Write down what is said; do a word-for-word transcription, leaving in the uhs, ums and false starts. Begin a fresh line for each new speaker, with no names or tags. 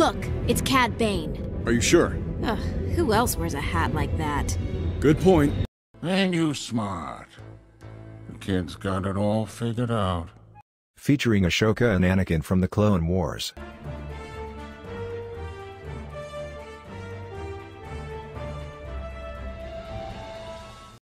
Look, it's Cad Bane.
Are you sure?
Ugh, who else wears a hat like that?
Good point.
Ain't you smart? The kid's got it all figured out.
Featuring Ashoka and Anakin from the Clone Wars.